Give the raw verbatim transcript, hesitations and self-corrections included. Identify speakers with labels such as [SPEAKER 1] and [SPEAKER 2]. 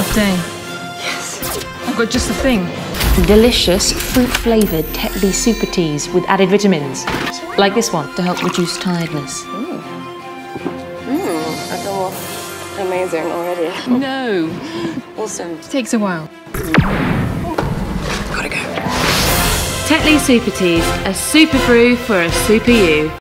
[SPEAKER 1] day.
[SPEAKER 2] Yes.
[SPEAKER 1] I've got just the thing.
[SPEAKER 3] Delicious fruit-flavoured Tetley super teas with added vitamins, like this one, to help reduce tiredness.
[SPEAKER 2] Mmm, I feel amazing already.
[SPEAKER 1] No.
[SPEAKER 2] Awesome.
[SPEAKER 1] It takes a while.
[SPEAKER 2] Gotta go.
[SPEAKER 3] Tetley super teas, a super brew for a super you.